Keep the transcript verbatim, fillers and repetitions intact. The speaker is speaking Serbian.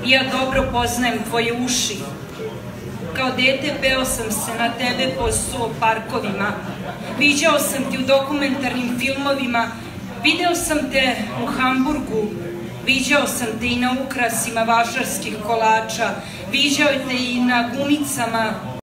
Ja dobro poznajem tvoje uši. Kao dete peo sam se na tebe po zooparkovima. Viđao sam ti u dokumentarnim filmovima. Video sam te u Hamburgu. Viđao sam te i na ukrasima vašarskih kolača. Viđao te i na gumicama